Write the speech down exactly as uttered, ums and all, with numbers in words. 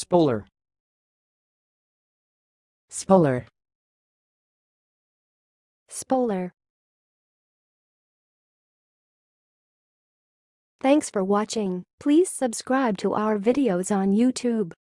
spohler, spohler, spohler. Thanks for watching. Please subscribe to our videos on YouTube.